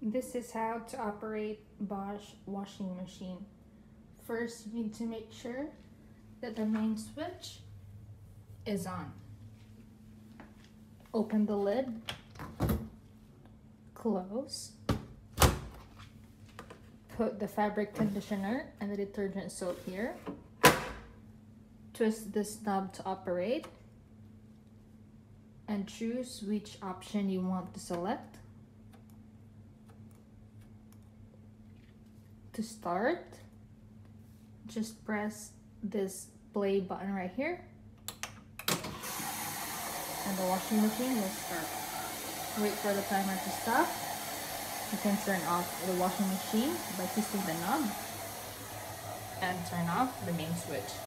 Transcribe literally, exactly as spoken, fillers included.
This is how to operate Bosch washing machine. First, you need to make sure that the main switch is on. Open the lid, close, put the fabric conditioner and the detergent soap here, twist this knob to operate, and choose which option you want to select. To start, just press this play button right here and the washing machine will start. Wait for the timer to stop. You can turn off the washing machine by twisting the knob and turn off the main switch.